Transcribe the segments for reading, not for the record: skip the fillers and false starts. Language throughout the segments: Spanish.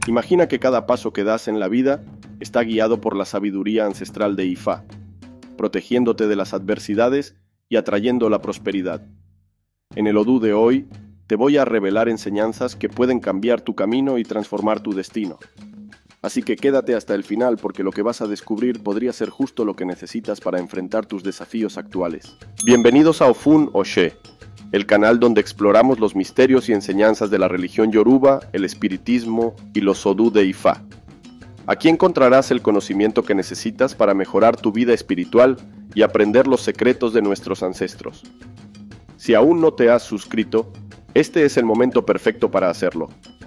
Imagina que cada paso que das en la vida está guiado por la sabiduría ancestral de Ifá, protegiéndote de las adversidades y atrayendo la prosperidad. En el Odú de hoy, te voy a revelar enseñanzas que pueden cambiar tu camino y transformar tu destino. Así que quédate hasta el final porque lo que vas a descubrir podría ser justo lo que necesitas para enfrentar tus desafíos actuales. Bienvenidos a Ofun Oshe, el canal donde exploramos los misterios y enseñanzas de la religión yoruba, el espiritismo y los Odú de Ifá. Aquí encontrarás el conocimiento que necesitas para mejorar tu vida espiritual y aprender los secretos de nuestros ancestros. Si aún no te has suscrito, este es el momento perfecto para hacerlo.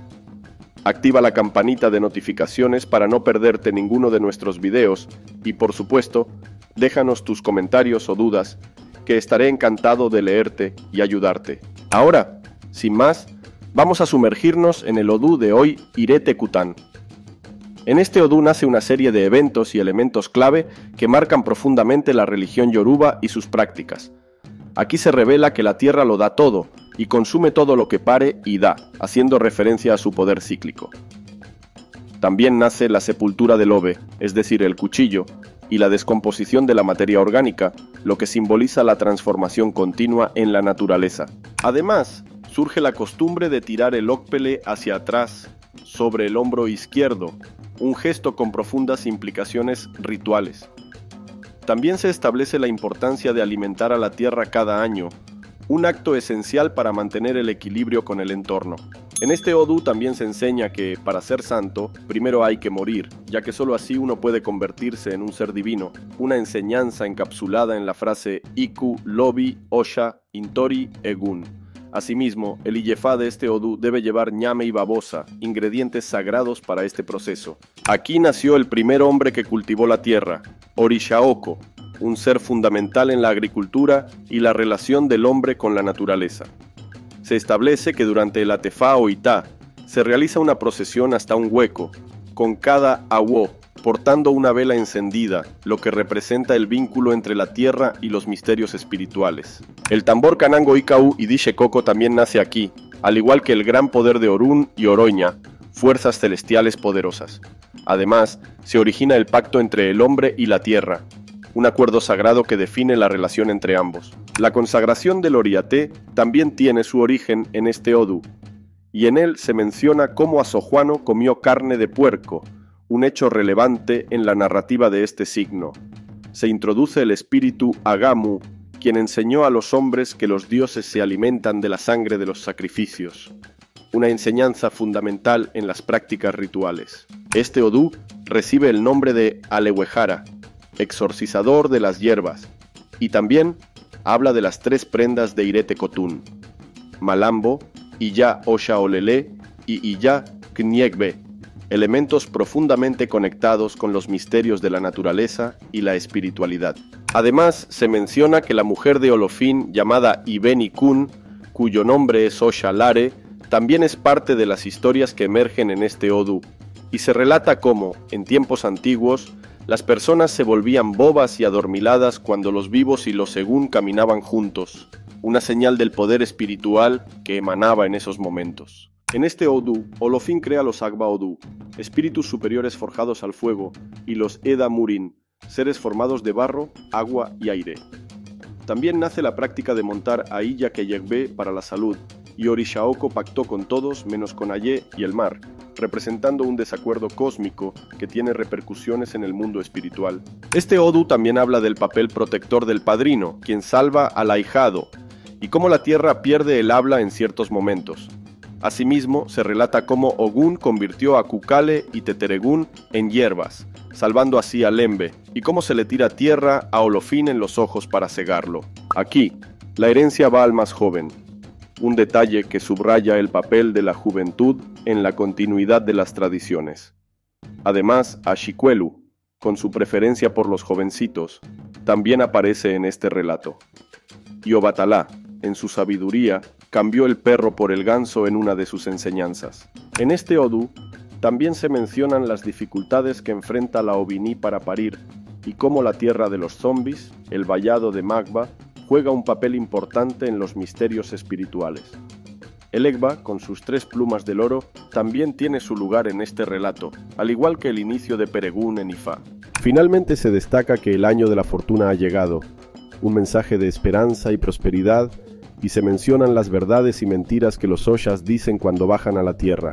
Activa la campanita de notificaciones para no perderte ninguno de nuestros videos y, por supuesto, déjanos tus comentarios o dudas, que estaré encantado de leerte y ayudarte. Ahora, sin más, vamos a sumergirnos en el Odú de hoy, Irete Kutan. En este Odú nace una serie de eventos y elementos clave que marcan profundamente la religión yoruba y sus prácticas. Aquí se revela que la tierra lo da todo, y consume todo lo que pare y da, haciendo referencia a su poder cíclico. También nace la sepultura del Obe, es decir, el cuchillo, y la descomposición de la materia orgánica, lo que simboliza la transformación continua en la naturaleza. Además, surge la costumbre de tirar el okpele hacia atrás, sobre el hombro izquierdo, un gesto con profundas implicaciones rituales. También se establece la importancia de alimentar a la tierra cada año, un acto esencial para mantener el equilibrio con el entorno. En este Odú también se enseña que, para ser santo, primero hay que morir, ya que solo así uno puede convertirse en un ser divino, una enseñanza encapsulada en la frase Iku, Lobi, Osha, Intori, Egun. Asimismo, el Iyefá de este Odú debe llevar ñame y babosa, ingredientes sagrados para este proceso. Aquí nació el primer hombre que cultivó la tierra, Orishaoko, un ser fundamental en la agricultura y la relación del hombre con la naturaleza. Se establece que durante el Atefá o Itá se realiza una procesión hasta un hueco, con cada awo portando una vela encendida, lo que representa el vínculo entre la tierra y los misterios espirituales. El tambor Kanango Ikau y Dishekoko también nace aquí, al igual que el gran poder de Orún y Oroña, fuerzas celestiales poderosas. Además, se origina el pacto entre el hombre y la tierra, un acuerdo sagrado que define la relación entre ambos. La consagración del Oriaté también tiene su origen en este Odú, y en él se menciona cómo Asojuano comió carne de puerco, un hecho relevante en la narrativa de este signo. Se introduce el espíritu Agamu, quien enseñó a los hombres que los dioses se alimentan de la sangre de los sacrificios, una enseñanza fundamental en las prácticas rituales. Este Odú recibe el nombre de Alewejara, exorcizador de las hierbas, y también habla de las tres prendas de Irete Kotun: Malambo, Iya Osha Olele y Iya Kniegbe, elementos profundamente conectados con los misterios de la naturaleza y la espiritualidad. Además, se menciona que la mujer de Olofin llamada Ibeni Kun, cuyo nombre es Osha Lare, también es parte de las historias que emergen en este Odú, y se relata cómo, en tiempos antiguos, las personas se volvían bobas y adormiladas cuando los vivos y los según caminaban juntos, una señal del poder espiritual que emanaba en esos momentos. En este Odú, Olofin crea los Agba Odú, espíritus superiores forjados al fuego, y los Eda Murin, seres formados de barro, agua y aire. También nace la práctica de montar a Iya Keyegbe para la salud, y Orishaoko pactó con todos menos con Ayé y el mar, representando un desacuerdo cósmico que tiene repercusiones en el mundo espiritual. Este Odú también habla del papel protector del padrino, quien salva al ahijado, y cómo la tierra pierde el habla en ciertos momentos. Asimismo, se relata cómo Ogún convirtió a Kukale y Teteregún en hierbas, salvando así a Lembe, y cómo se le tira tierra a Olofin en los ojos para cegarlo. Aquí, la herencia va al más joven, un detalle que subraya el papel de la juventud en la continuidad de las tradiciones. Además, Ashikwelu, con su preferencia por los jovencitos, también aparece en este relato. Y Obatalá, en su sabiduría, cambió el perro por el ganso en una de sus enseñanzas. En este Odú, también se mencionan las dificultades que enfrenta la Obiní para parir, y cómo la tierra de los zombies, el vallado de Magba, juega un papel importante en los misterios espirituales. El Egba, con sus 3 plumas del oro, también tiene su lugar en este relato, al igual que el inicio de Peregún en Ifá. Finalmente se destaca que el año de la fortuna ha llegado, un mensaje de esperanza y prosperidad, y se mencionan las verdades y mentiras que los Oshas dicen cuando bajan a la tierra.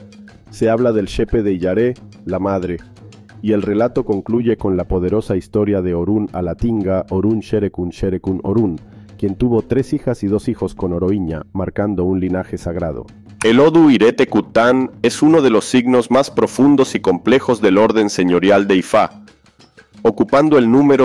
Se habla del Shepe de Iyaré, la madre, y el relato concluye con la poderosa historia de Orún Alatinga, Orún Sherekun Sherekun Orún, quien tuvo 3 hijas y 2 hijos con Oroiña, marcando un linaje sagrado. El Odu Irete Kután es uno de los signos más profundos y complejos del orden señorial de Ifá, ocupando el número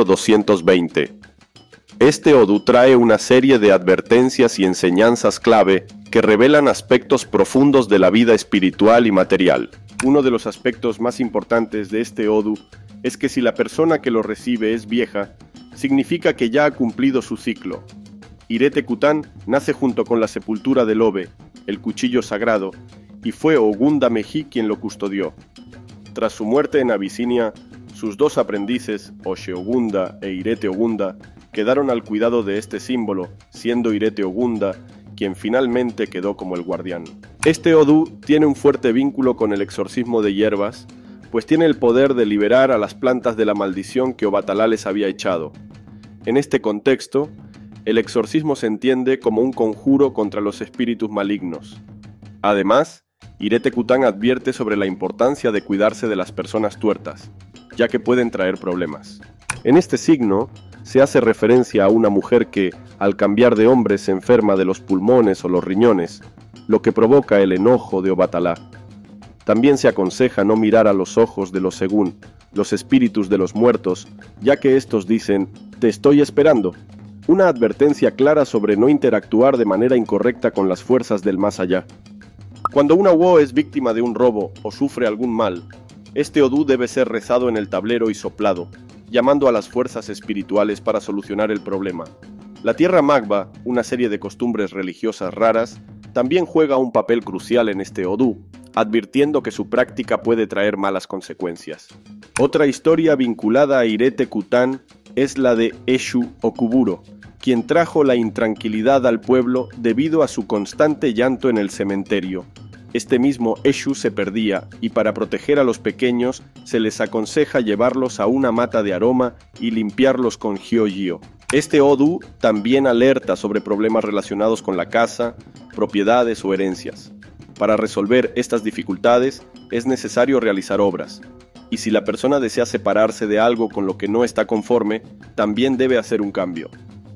220. Este Odu trae una serie de advertencias y enseñanzas clave que revelan aspectos profundos de la vida espiritual y material. Uno de los aspectos más importantes de este Odu es que si la persona que lo recibe es vieja, significa que ya ha cumplido su ciclo. Irete Kután nace junto con la sepultura del Obe, el cuchillo sagrado, y fue Ogunda Meji quien lo custodió. Tras su muerte en Abisinia, sus 2 aprendices, Oshe Ogunda e Irete Ogunda, quedaron al cuidado de este símbolo, siendo Irete Ogunda quien finalmente quedó como el guardián. Este Odu tiene un fuerte vínculo con el exorcismo de hierbas, pues tiene el poder de liberar a las plantas de la maldición que Obatalá les había echado. En este contexto, el exorcismo se entiende como un conjuro contra los espíritus malignos. Además, Irete Kután advierte sobre la importancia de cuidarse de las personas tuertas, ya que pueden traer problemas. En este signo, se hace referencia a una mujer que, al cambiar de hombre, se enferma de los pulmones o los riñones, lo que provoca el enojo de Obatalá. También se aconseja no mirar a los ojos de los según, los espíritus de los muertos, ya que estos dicen, «Te estoy esperando». Una advertencia clara sobre no interactuar de manera incorrecta con las fuerzas del más allá. Cuando una Wo es víctima de un robo o sufre algún mal, este Odu debe ser rezado en el tablero y soplado, llamando a las fuerzas espirituales para solucionar el problema. La tierra Magba, una serie de costumbres religiosas raras, también juega un papel crucial en este Odu, advirtiendo que su práctica puede traer malas consecuencias. Otra historia vinculada a Irete Kután es la de Eshu Okuburo, quien trajo la intranquilidad al pueblo debido a su constante llanto en el cementerio. Este mismo Eshu se perdía y para proteger a los pequeños se les aconseja llevarlos a una mata de aroma y limpiarlos con Hyojio. Este Odu también alerta sobre problemas relacionados con la casa, propiedades o herencias. Para resolver estas dificultades es necesario realizar obras, y si la persona desea separarse de algo con lo que no está conforme, también debe hacer un cambio.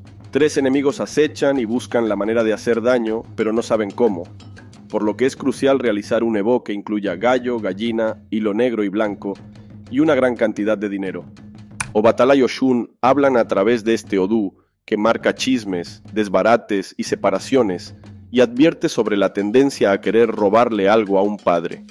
3 enemigos acechan y buscan la manera de hacer daño, pero no saben cómo, por lo que es crucial realizar un Evo que incluya gallo, gallina, hilo negro y blanco, y una gran cantidad de dinero. Obatalá y Oshun hablan a través de este Odu, que marca chismes, desbarates y separaciones, y advierte sobre la tendencia a querer robarle algo a un padre.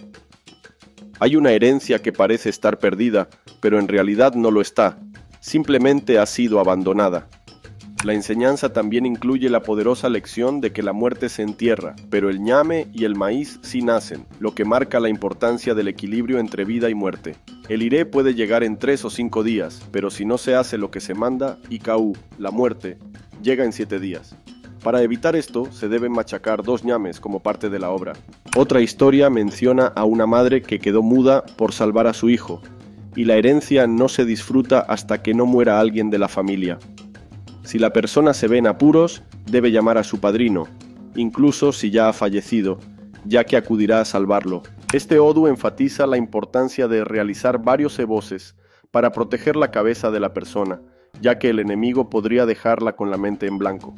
Hay una herencia que parece estar perdida, pero en realidad no lo está, simplemente ha sido abandonada. La enseñanza también incluye la poderosa lección de que la muerte se entierra, pero el ñame y el maíz sí nacen, lo que marca la importancia del equilibrio entre vida y muerte. El iré puede llegar en 3 o 5 días, pero si no se hace lo que se manda, Ikau, la muerte, llega en 7 días. Para evitar esto, se deben machacar 2 ñames como parte de la obra. Otra historia menciona a una madre que quedó muda por salvar a su hijo, y la herencia no se disfruta hasta que no muera alguien de la familia. Si la persona se ve en apuros, debe llamar a su padrino, incluso si ya ha fallecido, ya que acudirá a salvarlo. Este Odu enfatiza la importancia de realizar varios eboses para proteger la cabeza de la persona, ya que el enemigo podría dejarla con la mente en blanco.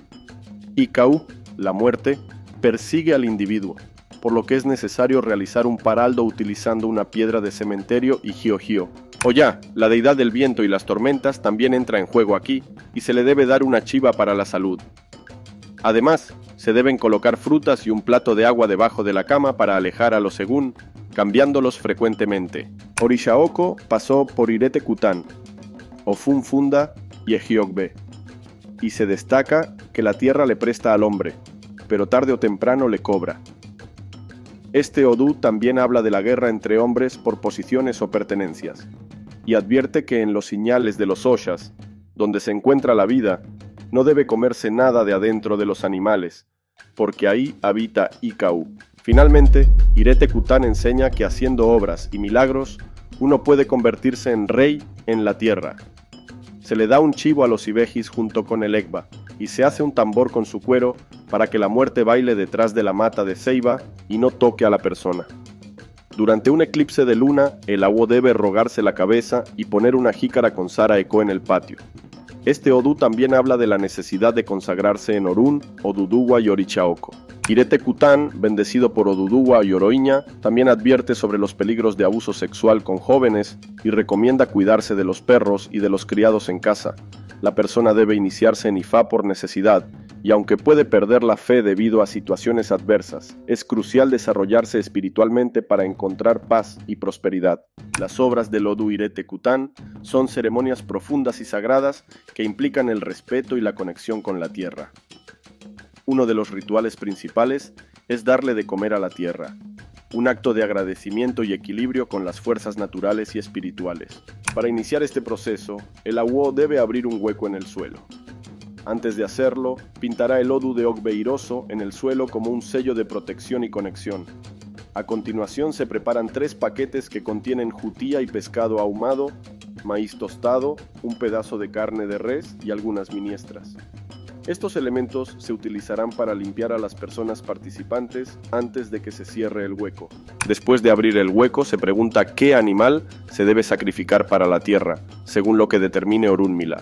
Ikau, la muerte, persigue al individuo, por lo que es necesario realizar un paraldo utilizando una piedra de cementerio y Hyojio. Oya, la deidad del viento y las tormentas, también entra en juego aquí, y se le debe dar una chiva para la salud. Además, se deben colocar frutas y un plato de agua debajo de la cama para alejar a los según, cambiándolos frecuentemente. Orishaoko pasó por Irete Kután, Ofun Funda y Ejiogbe, y se destaca que la tierra le presta al hombre, pero tarde o temprano le cobra. Este Odu también habla de la guerra entre hombres por posiciones o pertenencias, y advierte que en los señales de los Oshas, donde se encuentra la vida, no debe comerse nada de adentro de los animales, porque ahí habita Icau. Finalmente, Irete Kután enseña que haciendo obras y milagros, uno puede convertirse en rey en la tierra. Se le da un chivo a los ibejis junto con el Egba, y se hace un tambor con su cuero para que la muerte baile detrás de la mata de ceiba y no toque a la persona. Durante un eclipse de luna, el awo debe rogarse la cabeza y poner una jícara con Sara Eko en el patio. Este Odú también habla de la necesidad de consagrarse en Orún, Oduduwa y Orichaoko. Irete Kután, bendecido por Oduduwa y Oroiña, también advierte sobre los peligros de abuso sexual con jóvenes y recomienda cuidarse de los perros y de los criados en casa. La persona debe iniciarse en Ifá por necesidad, y aunque puede perder la fe debido a situaciones adversas, es crucial desarrollarse espiritualmente para encontrar paz y prosperidad. Las obras del Odú Irete Kután son ceremonias profundas y sagradas que implican el respeto y la conexión con la tierra. Uno de los rituales principales es darle de comer a la tierra, un acto de agradecimiento y equilibrio con las fuerzas naturales y espirituales. Para iniciar este proceso, el awo debe abrir un hueco en el suelo. Antes de hacerlo, pintará el Odú de Ogbeiroso en el suelo como un sello de protección y conexión. A continuación se preparan 3 paquetes que contienen jutía y pescado ahumado, maíz tostado, un pedazo de carne de res y algunas miniestras. Estos elementos se utilizarán para limpiar a las personas participantes antes de que se cierre el hueco. Después de abrir el hueco se pregunta qué animal se debe sacrificar para la tierra, según lo que determine Orunmila.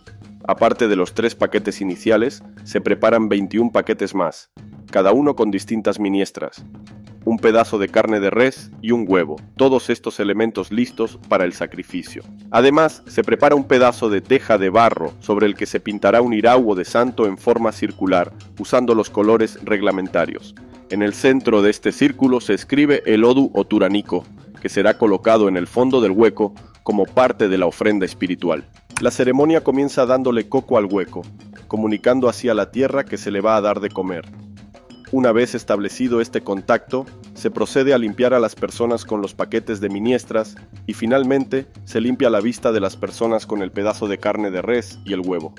Aparte de los 3 paquetes iniciales, se preparan 21 paquetes más, cada uno con distintas miniestras, un pedazo de carne de res y un huevo, todos estos elementos listos para el sacrificio. Además, se prepara un pedazo de teja de barro sobre el que se pintará un iraúo de santo en forma circular, usando los colores reglamentarios. En el centro de este círculo se escribe el Odú Oturaniko, que será colocado en el fondo del hueco como parte de la ofrenda espiritual. La ceremonia comienza dándole coco al hueco, comunicando así a la tierra que se le va a dar de comer. Una vez establecido este contacto, se procede a limpiar a las personas con los paquetes de miniestras y finalmente se limpia la vista de las personas con el pedazo de carne de res y el huevo.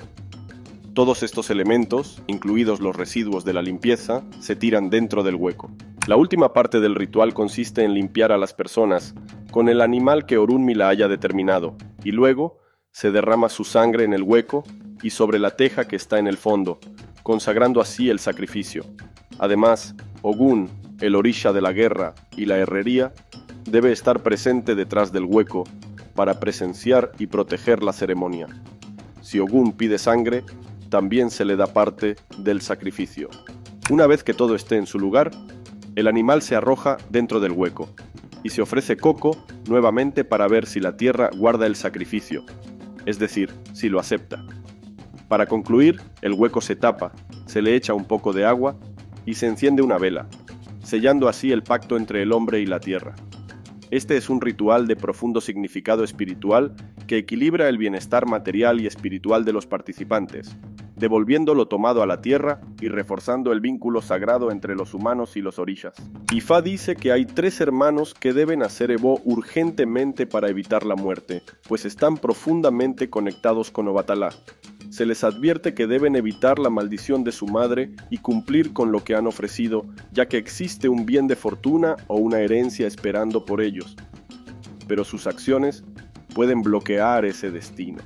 Todos estos elementos, incluidos los residuos de la limpieza, se tiran dentro del hueco. La última parte del ritual consiste en limpiar a las personas con el animal que Orunmila haya determinado y luego se derrama su sangre en el hueco y sobre la teja que está en el fondo, consagrando así el sacrificio. Además, Ogún, el orisha de la guerra y la herrería, debe estar presente detrás del hueco para presenciar y proteger la ceremonia. Si Ogún pide sangre, también se le da parte del sacrificio. Una vez que todo esté en su lugar, el animal se arroja dentro del hueco y se ofrece coco nuevamente para ver si la tierra guarda el sacrificio, es decir, si lo acepta. Para concluir, el hueco se tapa, se le echa un poco de agua y se enciende una vela, sellando así el pacto entre el hombre y la tierra. Este es un ritual de profundo significado espiritual que equilibra el bienestar material y espiritual de los participantes, devolviendo lo tomado a la tierra y reforzando el vínculo sagrado entre los humanos y los orishas. Ifá dice que hay 3 hermanos que deben hacer Ebó urgentemente para evitar la muerte, pues están profundamente conectados con Obatalá. Se les advierte que deben evitar la maldición de su madre y cumplir con lo que han ofrecido, ya que existe un bien de fortuna o una herencia esperando por ellos. Pero sus acciones pueden bloquear ese destino.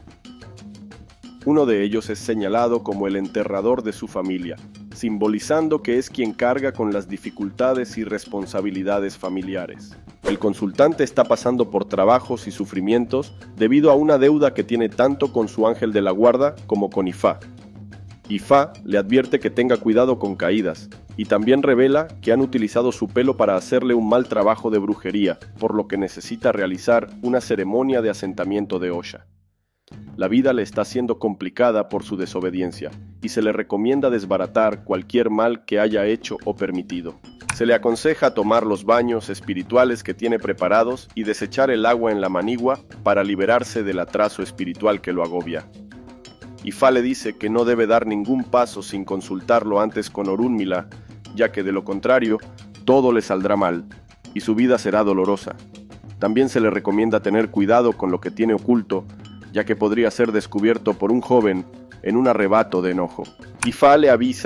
Uno de ellos es señalado como el enterrador de su familia, simbolizando que es quien carga con las dificultades y responsabilidades familiares. El consultante está pasando por trabajos y sufrimientos debido a una deuda que tiene tanto con su ángel de la guarda como con Ifá. Ifá le advierte que tenga cuidado con caídas, y también revela que han utilizado su pelo para hacerle un mal trabajo de brujería, por lo que necesita realizar una ceremonia de asentamiento de Osha. La vida le está siendo complicada por su desobediencia, y se le recomienda desbaratar cualquier mal que haya hecho o permitido. Se le aconseja tomar los baños espirituales que tiene preparados y desechar el agua en la manigua para liberarse del atraso espiritual que lo agobia. Ifá le dice que no debe dar ningún paso sin consultarlo antes con Orunmila, ya que de lo contrario, todo le saldrá mal, y su vida será dolorosa. También se le recomienda tener cuidado con lo que tiene oculto, ya que podría ser descubierto por un joven en un arrebato de enojo. Ifá le avisa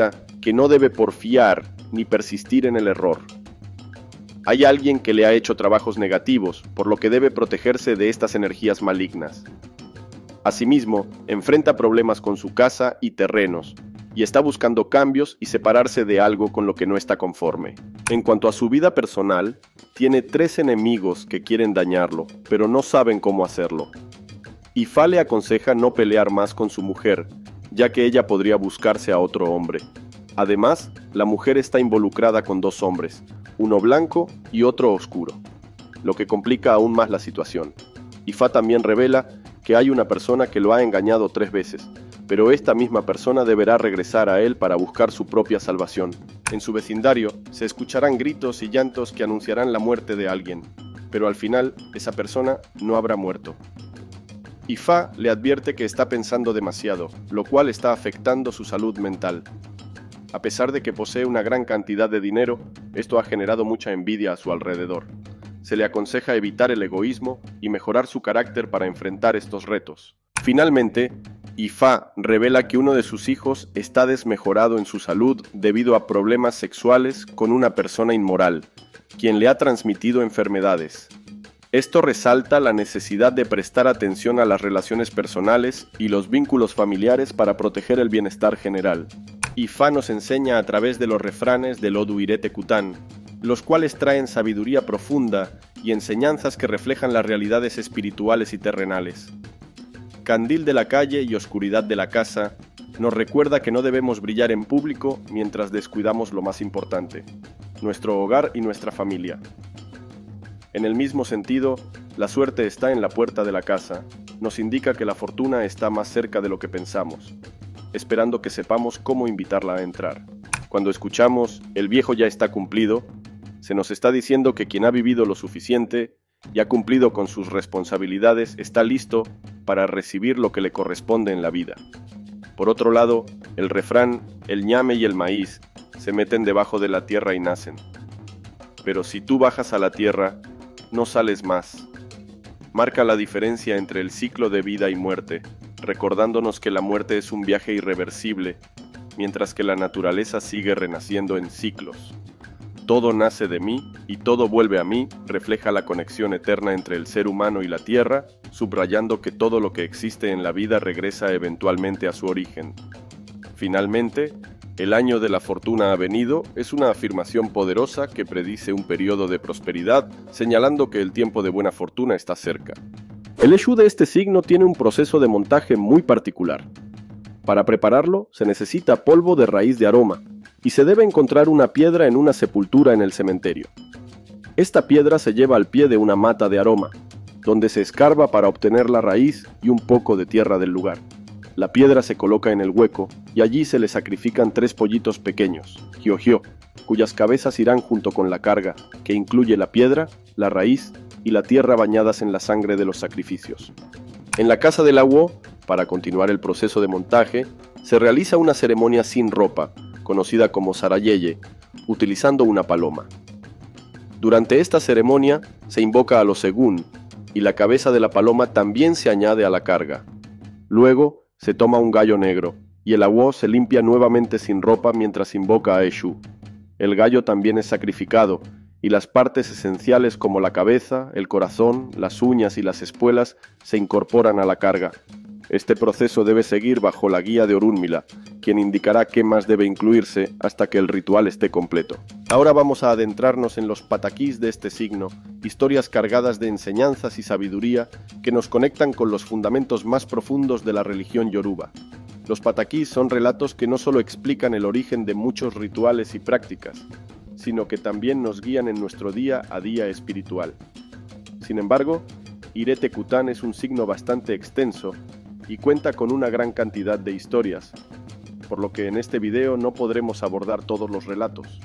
que no debe porfiar ni persistir en el error. Hay alguien que le ha hecho trabajos negativos, por lo que debe protegerse de estas energías malignas. Asimismo, enfrenta problemas con su casa y terrenos, y está buscando cambios y separarse de algo con lo que no está conforme. En cuanto a su vida personal, tiene 3 enemigos que quieren dañarlo, pero no saben cómo hacerlo. Ifá le aconseja no pelear más con su mujer, ya que ella podría buscarse a otro hombre. Además, la mujer está involucrada con 2 hombres, uno blanco y otro oscuro, lo que complica aún más la situación. Ifá también revela que hay una persona que lo ha engañado 3 veces, pero esta misma persona deberá regresar a él para buscar su propia salvación. En su vecindario se escucharán gritos y llantos que anunciarán la muerte de alguien, pero al final esa persona no habrá muerto. Ifá le advierte que está pensando demasiado, lo cual está afectando su salud mental. A pesar de que posee una gran cantidad de dinero, esto ha generado mucha envidia a su alrededor. Se le aconseja evitar el egoísmo y mejorar su carácter para enfrentar estos retos. Finalmente, Ifá revela que uno de sus hijos está desmejorado en su salud debido a problemas sexuales con una persona inmoral, quien le ha transmitido enfermedades. Esto resalta la necesidad de prestar atención a las relaciones personales y los vínculos familiares para proteger el bienestar general. Ifá nos enseña a través de los refranes del Odu Irete Kután, los cuales traen sabiduría profunda y enseñanzas que reflejan las realidades espirituales y terrenales. Candil de la calle y oscuridad de la casa nos recuerda que no debemos brillar en público mientras descuidamos lo más importante, nuestro hogar y nuestra familia. En el mismo sentido, la suerte está en la puerta de la casa, nos indica que la fortuna está más cerca de lo que pensamos, esperando que sepamos cómo invitarla a entrar. Cuando escuchamos "el viejo ya está cumplido", se nos está diciendo que quien ha vivido lo suficiente y ha cumplido con sus responsabilidades está listo para recibir lo que le corresponde en la vida. Por otro lado, el refrán "el ñame y el maíz se meten debajo de la tierra y nacen. Pero si tú bajas a la tierra, no sales más". Marca la diferencia entre el ciclo de vida y muerte, recordándonos que la muerte es un viaje irreversible, mientras que la naturaleza sigue renaciendo en ciclos. Todo nace de mí y todo vuelve a mí refleja la conexión eterna entre el ser humano y la tierra, subrayando que todo lo que existe en la vida regresa eventualmente a su origen. Finalmente, el año de la fortuna ha venido es una afirmación poderosa que predice un periodo de prosperidad, señalando que el tiempo de buena fortuna está cerca. El Eshu de este signo tiene un proceso de montaje muy particular. Para prepararlo se necesita polvo de raíz de aroma, y se debe encontrar una piedra en una sepultura en el cementerio. Esta piedra se lleva al pie de una mata de aroma, donde se escarba para obtener la raíz y un poco de tierra del lugar. La piedra se coloca en el hueco y allí se le sacrifican 3 pollitos pequeños, Hyo-Hyo, cuyas cabezas irán junto con la carga, que incluye la piedra, la raíz y la tierra bañadas en la sangre de los sacrificios. En la casa del Awo, para continuar el proceso de montaje, se realiza una ceremonia sin ropa, conocida como Sarayeye, utilizando una paloma. Durante esta ceremonia se invoca a los Egún, y la cabeza de la paloma también se añade a la carga. Luego se toma un gallo negro, y el Awo se limpia nuevamente sin ropa mientras invoca a Eshu. El gallo también es sacrificado, y las partes esenciales como la cabeza, el corazón, las uñas y las espuelas se incorporan a la carga. Este proceso debe seguir bajo la guía de Orunmila, quien indicará qué más debe incluirse hasta que el ritual esté completo. Ahora vamos a adentrarnos en los pataquís de este signo, historias cargadas de enseñanzas y sabiduría que nos conectan con los fundamentos más profundos de la religión yoruba. Los pataquís son relatos que no solo explican el origen de muchos rituales y prácticas, sino que también nos guían en nuestro día a día espiritual. Sin embargo, Irete Kután es un signo bastante extenso y cuenta con una gran cantidad de historias, por lo que en este video no podremos abordar todos los relatos.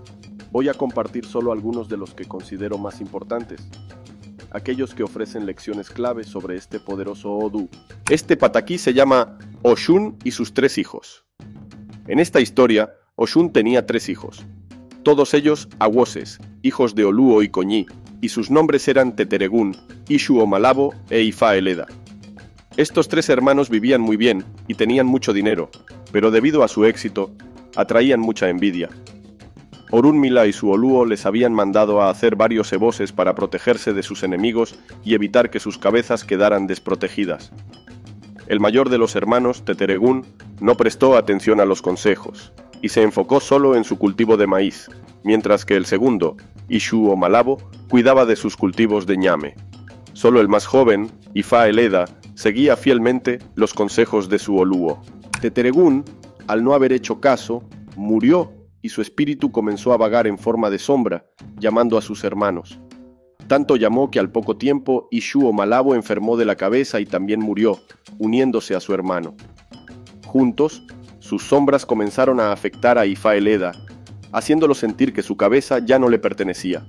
Voy a compartir solo algunos de los que considero más importantes, aquellos que ofrecen lecciones clave sobre este poderoso Odu. Este pataquí se llama Oshun y sus 3 hijos. En esta historia, Oshun tenía 3 hijos, todos ellos awoses, hijos de Oluo y Coñí, y sus nombres eran Teteregún, Ishu Omalabo e Ifá Eleda. Estos 3 hermanos vivían muy bien y tenían mucho dinero, pero debido a su éxito, atraían mucha envidia. Orunmila y su Olúo les habían mandado a hacer varios eboses para protegerse de sus enemigos y evitar que sus cabezas quedaran desprotegidas. El mayor de los hermanos, Teteregún, no prestó atención a los consejos y se enfocó solo en su cultivo de maíz, mientras que el segundo, Ishu o Malabo, cuidaba de sus cultivos de ñame. Solo el más joven, Ifá Eleda, seguía fielmente los consejos de su Olúo. Teteregún, al no haber hecho caso, murió y su espíritu comenzó a vagar en forma de sombra, llamando a sus hermanos. Tanto llamó que al poco tiempo Ishu o Malabo enfermó de la cabeza y también murió, uniéndose a su hermano. Juntos, sus sombras comenzaron a afectar a Ifá Eleda, haciéndolo sentir que su cabeza ya no le pertenecía.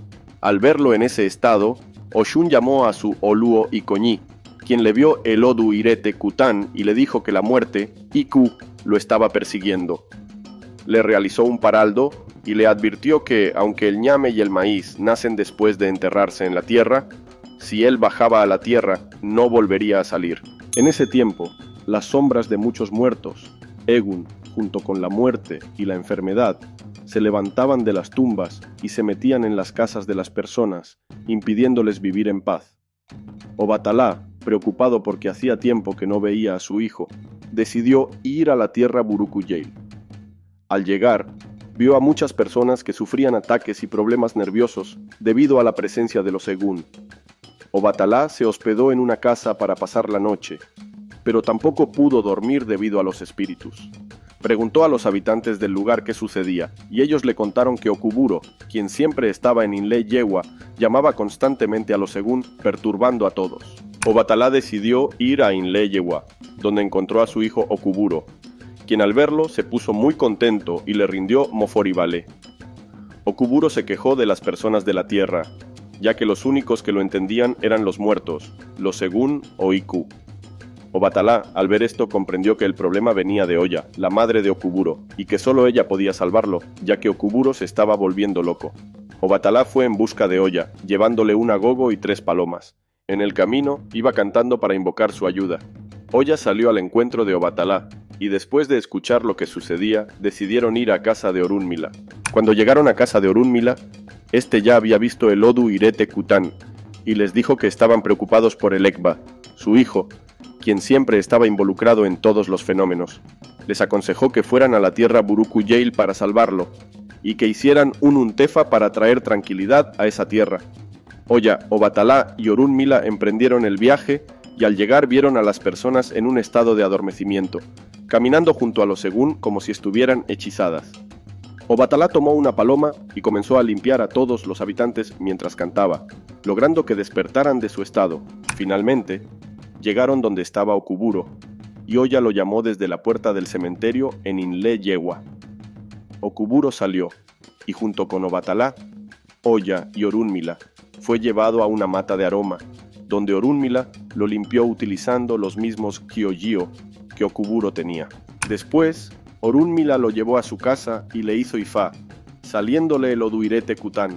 Al verlo en ese estado, Oshun llamó a su Olúo Ikoñí, quien le vio el Odu Irete Kután y le dijo que la muerte, Iku, lo estaba persiguiendo. Le realizó un paraldo y le advirtió que, aunque el ñame y el maíz nacen después de enterrarse en la tierra, si él bajaba a la tierra, no volvería a salir. En ese tiempo, las sombras de muchos muertos, Egun, junto con la muerte y la enfermedad, se levantaban de las tumbas y se metían en las casas de las personas, impidiéndoles vivir en paz. Obatalá, preocupado porque hacía tiempo que no veía a su hijo, decidió ir a la tierra Burukuyel. Al llegar, vio a muchas personas que sufrían ataques y problemas nerviosos debido a la presencia de los Egun. Obatalá se hospedó en una casa para pasar la noche, pero tampoco pudo dormir debido a los espíritus. Preguntó a los habitantes del lugar qué sucedía, y ellos le contaron que Okuburo, quien siempre estaba en Inle Yewa, llamaba constantemente a los Egun, perturbando a todos. Obatalá decidió ir a Inle Yewa, donde encontró a su hijo Okuburo, quien al verlo se puso muy contento y le rindió Moforibale. Okuburo se quejó de las personas de la tierra, ya que los únicos que lo entendían eran los muertos, los Egun o Iku. Obatalá, al ver esto, comprendió que el problema venía de Oya, la madre de Okuburo, y que solo ella podía salvarlo, ya que Okuburo se estaba volviendo loco. Obatalá fue en busca de Oya, llevándole un agogo y 3 palomas. En el camino, iba cantando para invocar su ayuda. Oya salió al encuentro de Obatalá, y después de escuchar lo que sucedía, decidieron ir a casa de Orunmila. Cuando llegaron a casa de Orunmila, este ya había visto el Odu Irete Kután, y les dijo que estaban preocupados por el Ekba, su hijo, quien siempre estaba involucrado en todos los fenómenos. Les aconsejó que fueran a la tierra Burukuyel para salvarlo, y que hicieran un untefa para traer tranquilidad a esa tierra. Oya, Obatalá y Orunmila emprendieron el viaje, y al llegar vieron a las personas en un estado de adormecimiento, caminando junto a los Egun como si estuvieran hechizadas. Obatalá tomó una paloma y comenzó a limpiar a todos los habitantes mientras cantaba, logrando que despertaran de su estado. Finalmente, llegaron donde estaba Okuburo, y Oya lo llamó desde la puerta del cementerio en Inle Yewa. Okuburo salió, y junto con Obatalá, Oya y Orunmila, fue llevado a una mata de aroma, donde Orunmila lo limpió utilizando los mismos Kyojio que Okuburo tenía. Después, Orunmila lo llevó a su casa y le hizo ifá, saliéndole el Odu Irete Kután.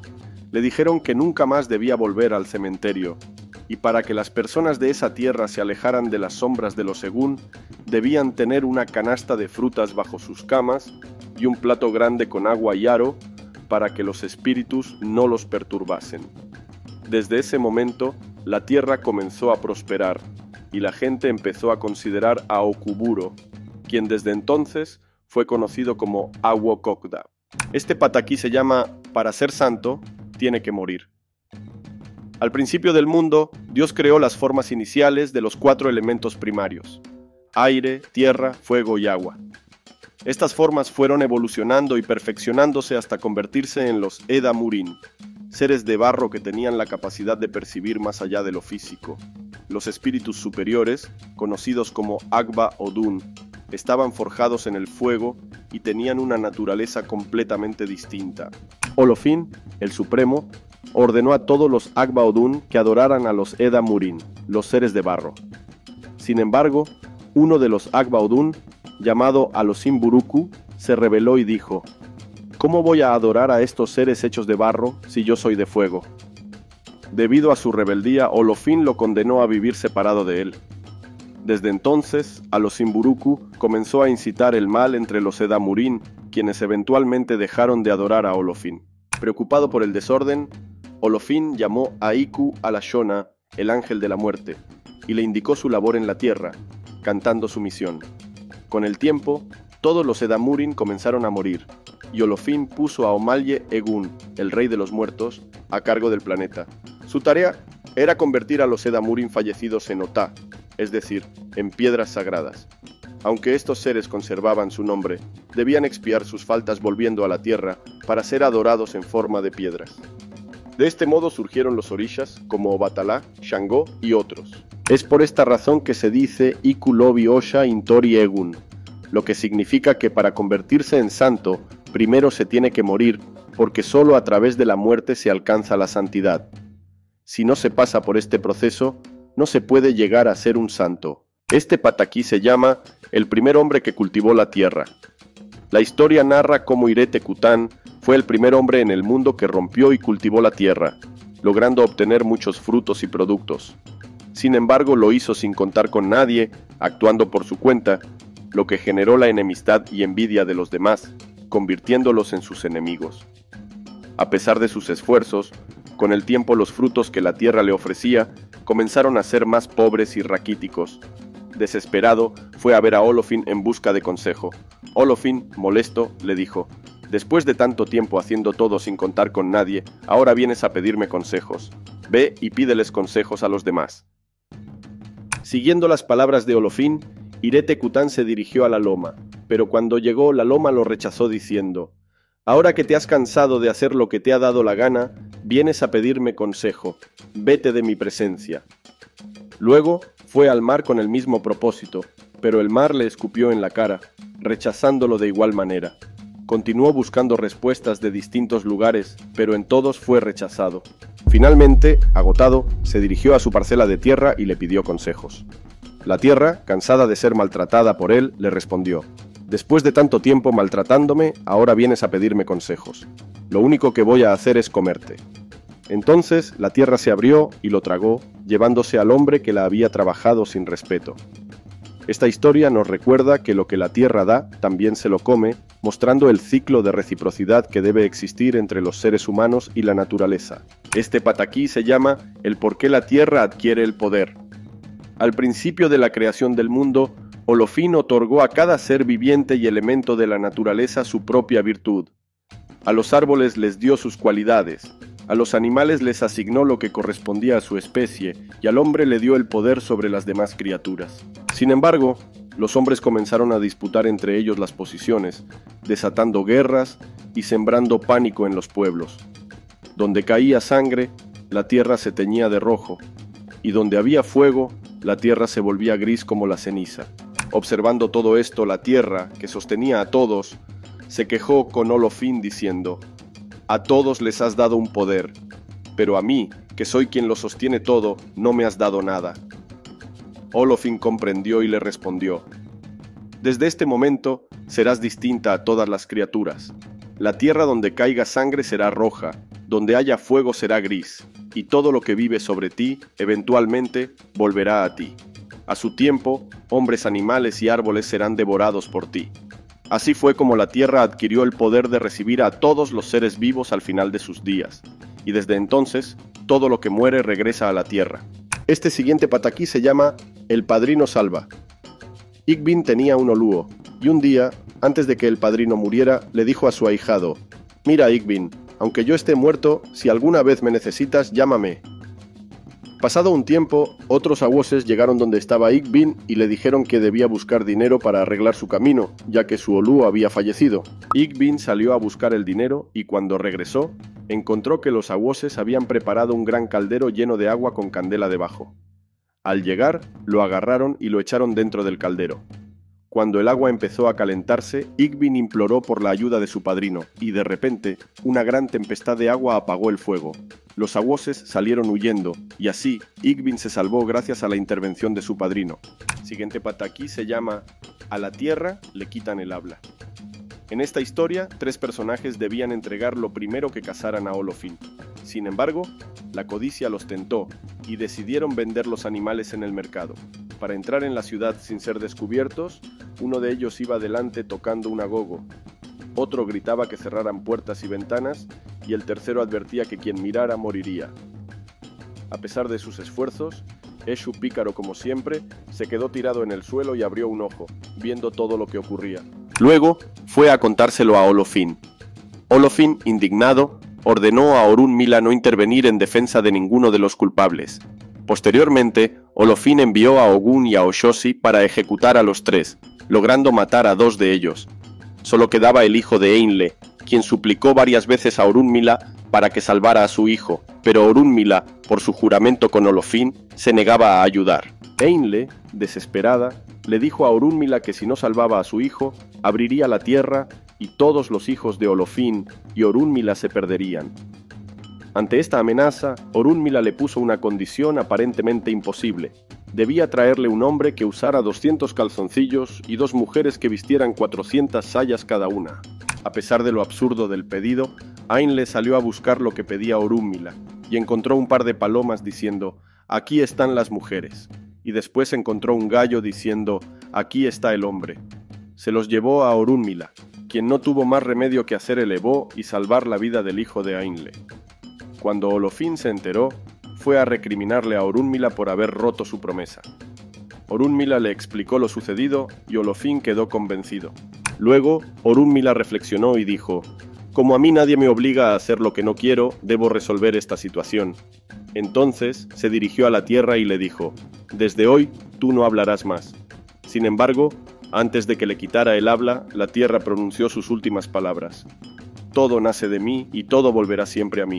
Le dijeron que nunca más debía volver al cementerio, y para que las personas de esa tierra se alejaran de las sombras de los Egun, debían tener una canasta de frutas bajo sus camas y un plato grande con agua y aro para que los espíritus no los perturbasen. Desde ese momento, la tierra comenzó a prosperar, y la gente empezó a considerar a Okuburo, quien desde entonces fue conocido como Awokokda. Este pataquí se llama "Para ser santo, tiene que morir". Al principio del mundo, Dios creó las formas iniciales de los 4 elementos primarios: aire, tierra, fuego y agua. Estas formas fueron evolucionando y perfeccionándose hasta convertirse en los Eda Murin, seres de barro que tenían la capacidad de percibir más allá de lo físico. Los espíritus superiores, conocidos como Agba Odun, estaban forjados en el fuego y tenían una naturaleza completamente distinta. Olofin, el Supremo, ordenó a todos los Agba Odun que adoraran a los Eda Murin, los seres de barro. Sin embargo, uno de los Agba Odun, llamado Alosim Buruku, se rebeló y dijo: ¿Cómo voy a adorar a estos seres hechos de barro si yo soy de fuego? Debido a su rebeldía, Olofin lo condenó a vivir separado de él. Desde entonces, a los Simburuku comenzó a incitar el mal entre los Edamurín, quienes eventualmente dejaron de adorar a Olofin. Preocupado por el desorden, Olofin llamó a Iku Alashona, el ángel de la muerte, y le indicó su labor en la tierra, cantando su misión. Con el tiempo, todos los Edamurín comenzaron a morir, y Olofin puso a Omalye Egun, el rey de los muertos, a cargo del planeta. Su tarea era convertir a los Edamurín fallecidos en Otá, es decir, en piedras sagradas. Aunque estos seres conservaban su nombre, debían expiar sus faltas volviendo a la tierra para ser adorados en forma de piedras. De este modo surgieron los orishas como Obatalá, Shango y otros. Es por esta razón que se dice Iku Lobi Osha Intori Egun, lo que significa que para convertirse en santo, primero se tiene que morir, porque solo a través de la muerte se alcanza la santidad. Si no se pasa por este proceso, no se puede llegar a ser un santo. Este pataquí se llama el primer hombre que cultivó la tierra. La historia narra cómo Irete Kután fue el primer hombre en el mundo que rompió y cultivó la tierra, logrando obtener muchos frutos y productos. Sin embargo, lo hizo sin contar con nadie, actuando por su cuenta, lo que generó la enemistad y envidia de los demás, convirtiéndolos en sus enemigos. A pesar de sus esfuerzos, con el tiempo los frutos que la tierra le ofrecía comenzaron a ser más pobres y raquíticos. Desesperado, fue a ver a Olofin en busca de consejo. Olofin, molesto, le dijo: «Después de tanto tiempo haciendo todo sin contar con nadie, ahora vienes a pedirme consejos. Ve y pídeles consejos a los demás». Siguiendo las palabras de Olofin, Irete Kután se dirigió a la loma, pero cuando llegó la loma lo rechazó diciendo: «Ahora que te has cansado de hacer lo que te ha dado la gana, vienes a pedirme consejo. Vete de mi presencia». Luego fue al mar con el mismo propósito, pero el mar le escupió en la cara, rechazándolo de igual manera. Continuó buscando respuestas de distintos lugares, pero en todos fue rechazado. Finalmente, agotado, se dirigió a su parcela de tierra y le pidió consejos. La tierra, cansada de ser maltratada por él, le respondió: «Después de tanto tiempo maltratándome, ahora vienes a pedirme consejos. Lo único que voy a hacer es comerte». Entonces la tierra se abrió y lo tragó, llevándose al hombre que la había trabajado sin respeto. Esta historia nos recuerda que lo que la tierra da, también se lo come, mostrando el ciclo de reciprocidad que debe existir entre los seres humanos y la naturaleza. Este pataquí se llama el por qué la tierra adquiere el poder. Al principio de la creación del mundo, Olofin otorgó a cada ser viviente y elemento de la naturaleza su propia virtud. A los árboles les dio sus cualidades, a los animales les asignó lo que correspondía a su especie y al hombre le dio el poder sobre las demás criaturas. Sin embargo, los hombres comenzaron a disputar entre ellos las posiciones, desatando guerras y sembrando pánico en los pueblos. Donde caía sangre, la tierra se teñía de rojo, y donde había fuego, la tierra se volvía gris como la ceniza. Observando todo esto, la tierra, que sostenía a todos, se quejó con Olofin diciendo: «A todos les has dado un poder, pero a mí, que soy quien lo sostiene todo, no me has dado nada». Olofin comprendió y le respondió: «Desde este momento serás distinta a todas las criaturas. La tierra donde caiga sangre será roja, donde haya fuego será gris, y todo lo que vive sobre ti, eventualmente, volverá a ti. A su tiempo, hombres, animales y árboles serán devorados por ti». Así fue como la tierra adquirió el poder de recibir a todos los seres vivos al final de sus días, y desde entonces, todo lo que muere regresa a la tierra. Este siguiente pataquí se llama el padrino salva. Igbin tenía un olúo, y un día, antes de que el padrino muriera, le dijo a su ahijado: «Mira, Igbin, aunque yo esté muerto, si alguna vez me necesitas, llámame». Pasado un tiempo, otros awoses llegaron donde estaba Igbin y le dijeron que debía buscar dinero para arreglar su camino, ya que su olúo había fallecido. Igbin salió a buscar el dinero y cuando regresó, encontró que los awoses habían preparado un gran caldero lleno de agua con candela debajo. Al llegar, lo agarraron y lo echaron dentro del caldero. Cuando el agua empezó a calentarse, Igbin imploró por la ayuda de su padrino, y de repente, una gran tempestad de agua apagó el fuego. Los awoses salieron huyendo, y así, Igbin se salvó gracias a la intervención de su padrino. Siguiente pataquí se llama «A la tierra le quitan el habla». En esta historia, 3 personajes debían entregar lo primero que cazaran a Olofin. Sin embargo, la codicia los tentó, y decidieron vender los animales en el mercado. Para entrar en la ciudad sin ser descubiertos, uno de ellos iba delante tocando un agogo, otro gritaba que cerraran puertas y ventanas, y el tercero advertía que quien mirara moriría. A pesar de sus esfuerzos, Eshu, pícaro como siempre, se quedó tirado en el suelo y abrió un ojo, viendo todo lo que ocurría. Luego fue a contárselo a Olofín. Olofín, indignado, ordenó a Orunmila no intervenir en defensa de ninguno de los culpables. Posteriormente, Olofín envió a Ogun y a Oshosi para ejecutar a los tres, logrando matar a 2 de ellos. Solo quedaba el hijo de Einle, quien suplicó varias veces a Orunmila para que salvara a su hijo, pero Orunmila, por su juramento con Olofín, se negaba a ayudar. Einle, desesperada, le dijo a Orunmila que si no salvaba a su hijo, abriría la tierra y todos los hijos de Olofín y Orunmila se perderían. Ante esta amenaza, Orunmila le puso una condición aparentemente imposible. Debía traerle un hombre que usara 200 calzoncillos y 2 mujeres que vistieran 400 sayas cada una. A pesar de lo absurdo del pedido, Ainle salió a buscar lo que pedía Orunmila y encontró un par de palomas diciendo: «Aquí están las mujeres», y después encontró un gallo diciendo: «Aquí está el hombre». Se los llevó a Orunmila, quien no tuvo más remedio que hacer el ebó y salvar la vida del hijo de Ainle. Cuando Olofín se enteró, fue a recriminarle a Orunmila por haber roto su promesa. Orunmila le explicó lo sucedido y Olofín quedó convencido. Luego, Orunmila reflexionó y dijo: «Como a mí nadie me obliga a hacer lo que no quiero, debo resolver esta situación». Entonces se dirigió a la tierra y le dijo: «Desde hoy tú no hablarás más». Sin embargo, antes de que le quitara el habla, la tierra pronunció sus últimas palabras: «Todo nace de mí y todo volverá siempre a mí».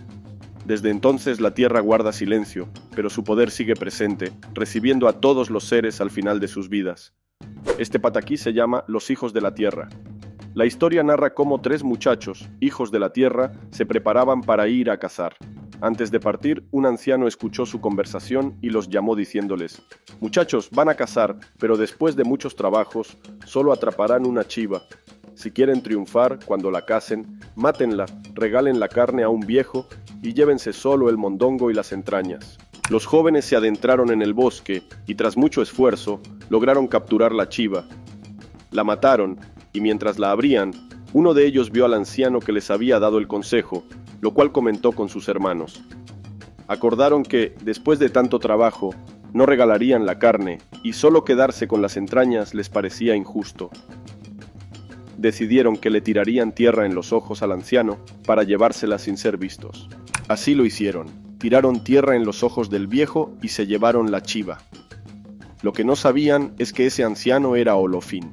Desde entonces la tierra guarda silencio, pero su poder sigue presente, recibiendo a todos los seres al final de sus vidas. Este pataquí se llama Los hijos de la tierra. La historia narra cómo 3 muchachos, hijos de la tierra, se preparaban para ir a cazar. Antes de partir, un anciano escuchó su conversación y los llamó diciéndoles: «Muchachos, van a cazar, pero después de muchos trabajos, solo atraparán una chiva. Si quieren triunfar, cuando la cacen, mátenla, regalen la carne a un viejo y llévense solo el mondongo y las entrañas». Los jóvenes se adentraron en el bosque y tras mucho esfuerzo lograron capturar la chiva. La mataron y mientras la abrían, uno de ellos vio al anciano que les había dado el consejo, lo cual comentó con sus hermanos. Acordaron que, después de tanto trabajo, no regalarían la carne y solo quedarse con las entrañas les parecía injusto. Decidieron que le tirarían tierra en los ojos al anciano para llevársela sin ser vistos. Así lo hicieron, tiraron tierra en los ojos del viejo y se llevaron la chiva. Lo que no sabían es que ese anciano era Olofín.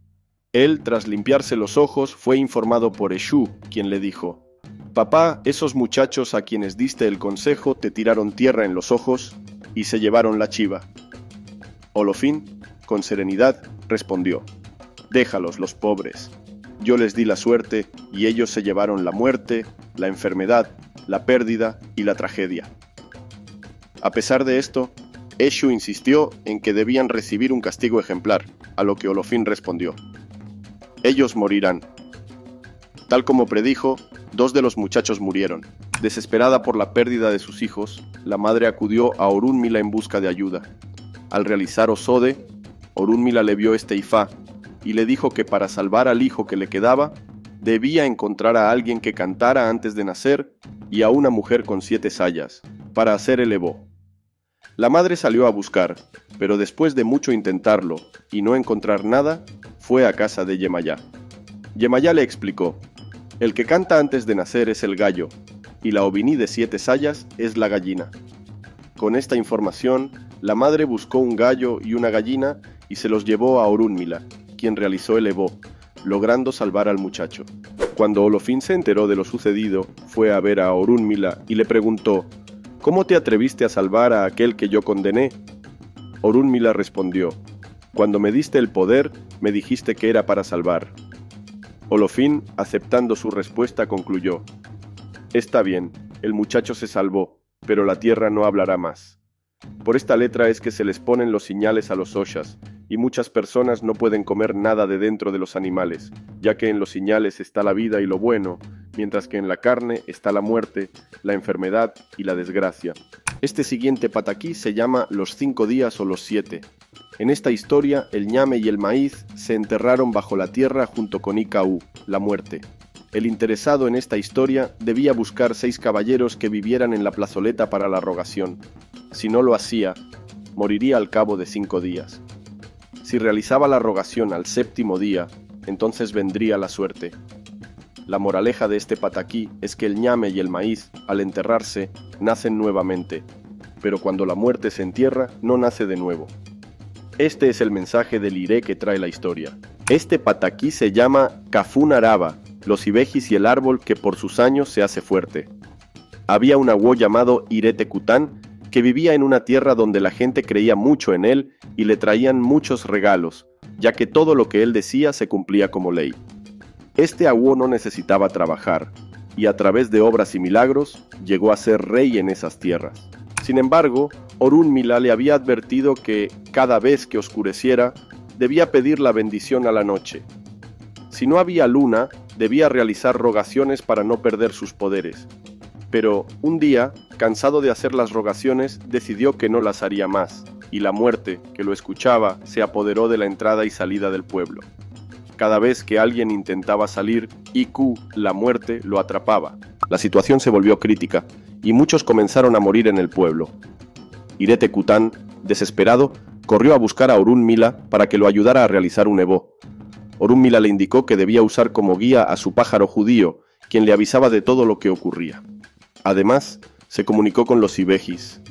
Él, tras limpiarse los ojos, fue informado por Eshu, quien le dijo: «Papá, esos muchachos a quienes diste el consejo te tiraron tierra en los ojos y se llevaron la chiva». Olofín, con serenidad, respondió: «Déjalos, los pobres. Yo les di la suerte y ellos se llevaron la muerte, la enfermedad, la pérdida y la tragedia». A pesar de esto, Eshu insistió en que debían recibir un castigo ejemplar, a lo que Olofín respondió: «Ellos morirán». Tal como predijo, 2 de los muchachos murieron. Desesperada por la pérdida de sus hijos, la madre acudió a Orunmila en busca de ayuda. Al realizar Osode, Orunmila le vio este ifá y le dijo que para salvar al hijo que le quedaba, debía encontrar a alguien que cantara antes de nacer y a una mujer con 7 sayas, para hacer el ebó. La madre salió a buscar, pero después de mucho intentarlo y no encontrar nada, fue a casa de Yemayá. Yemayá le explicó: «El que canta antes de nacer es el gallo, y la oviní de 7 sayas es la gallina». Con esta información, la madre buscó un gallo y una gallina y se los llevó a Orunmila, quien realizó el ebó, logrando salvar al muchacho. Cuando Olofín se enteró de lo sucedido, fue a ver a Orunmila y le preguntó: «¿Cómo te atreviste a salvar a aquel que yo condené?». Orunmila respondió: «Cuando me diste el poder, me dijiste que era para salvar». Olofín, aceptando su respuesta, concluyó: «Está bien, el muchacho se salvó, pero la tierra no hablará más». Por esta letra es que se les ponen los señales a los Oshas, y muchas personas no pueden comer nada de dentro de los animales, ya que en los señales está la vida y lo bueno, mientras que en la carne está la muerte, la enfermedad y la desgracia. Este siguiente pataquí se llama Los 5 días o los 7. En esta historia, el ñame y el maíz se enterraron bajo la tierra junto con Icau, la muerte. El interesado en esta historia debía buscar 6 caballeros que vivieran en la plazoleta para la rogación. Si no lo hacía, moriría al cabo de 5 días. Si realizaba la rogación al 7º día, entonces vendría la suerte. La moraleja de este pataquí es que el ñame y el maíz, al enterrarse, nacen nuevamente, pero cuando la muerte se entierra, no nace de nuevo. Este es el mensaje del iré que trae la historia. Este pataquí se llama Cafún Araba, los ibejis y el árbol que por sus años se hace fuerte. Había un aguó llamado Iré Tecután que vivía en una tierra donde la gente creía mucho en él y le traían muchos regalos, ya que todo lo que él decía se cumplía como ley. Este aguó no necesitaba trabajar, y a través de obras y milagros llegó a ser rey en esas tierras. Sin embargo, Orunmila le había advertido que, cada vez que oscureciera, debía pedir la bendición a la noche. Si no había luna, debía realizar rogaciones para no perder sus poderes. Pero, un día, cansado de hacer las rogaciones, decidió que no las haría más, y la muerte, que lo escuchaba, se apoderó de la entrada y salida del pueblo. Cada vez que alguien intentaba salir, Iku, la muerte, lo atrapaba. La situación se volvió crítica, y muchos comenzaron a morir en el pueblo. Iré Tecután, desesperado, corrió a buscar a Orunmila para que lo ayudara a realizar un ebó. Orunmila le indicó que debía usar como guía a su pájaro judío, quien le avisaba de todo lo que ocurría. Además, se comunicó con los ibejis,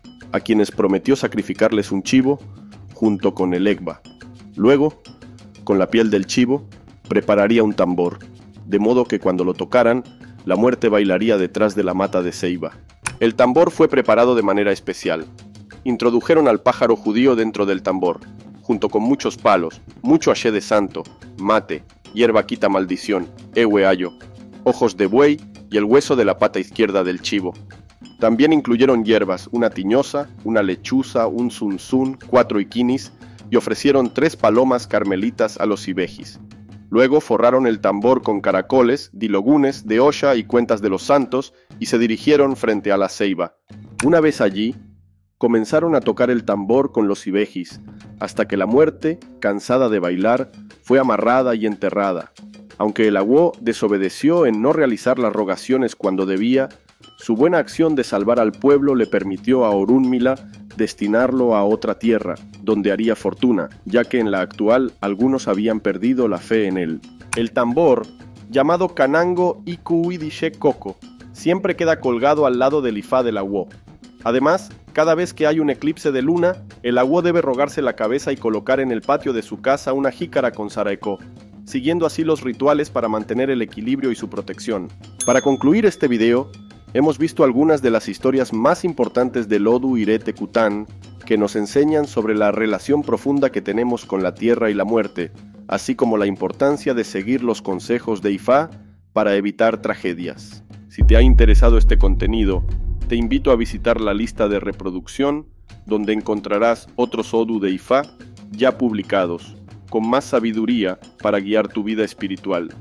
a quienes prometió sacrificarles un chivo junto con el egba. Luego, con la piel del chivo, prepararía un tambor, de modo que cuando lo tocaran, la muerte bailaría detrás de la mata de ceiba. El tambor fue preparado de manera especial. Introdujeron al pájaro judío dentro del tambor, junto con muchos palos, mucho haché de santo, mate, hierba quita maldición, ayo, ojos de buey y el hueso de la pata izquierda del chivo. También incluyeron hierbas, una tiñosa, una lechuza, un zunzún, 4 iquinis, y ofrecieron 3 palomas carmelitas a los ibejis. Luego forraron el tambor con caracoles, dilogunes, de Osha y cuentas de los santos, y se dirigieron frente a la ceiba. Una vez allí, comenzaron a tocar el tambor con los ibejis, hasta que la muerte, cansada de bailar, fue amarrada y enterrada. Aunque el aguó desobedeció en no realizar las rogaciones cuando debía, su buena acción de salvar al pueblo le permitió a Orunmila destinarlo a otra tierra, donde haría fortuna, ya que en la actual algunos habían perdido la fe en él. El tambor, llamado Kanango Ikuidishe Koko, siempre queda colgado al lado del ifá del aguó. Además, cada vez que hay un eclipse de luna, el aguó debe rogarse la cabeza y colocar en el patio de su casa una jícara con saraekó, siguiendo así los rituales para mantener el equilibrio y su protección. Para concluir este video, hemos visto algunas de las historias más importantes del Odu Iré Tecután que nos enseñan sobre la relación profunda que tenemos con la tierra y la muerte, así como la importancia de seguir los consejos de Ifá para evitar tragedias. Si te ha interesado este contenido, te invito a visitar la lista de reproducción, donde encontrarás otros Odu de Ifá ya publicados, con más sabiduría para guiar tu vida espiritual.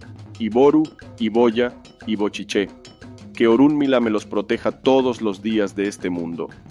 Iboru, Iboya y Bochiché. Que Orunmila me los proteja todos los días de este mundo.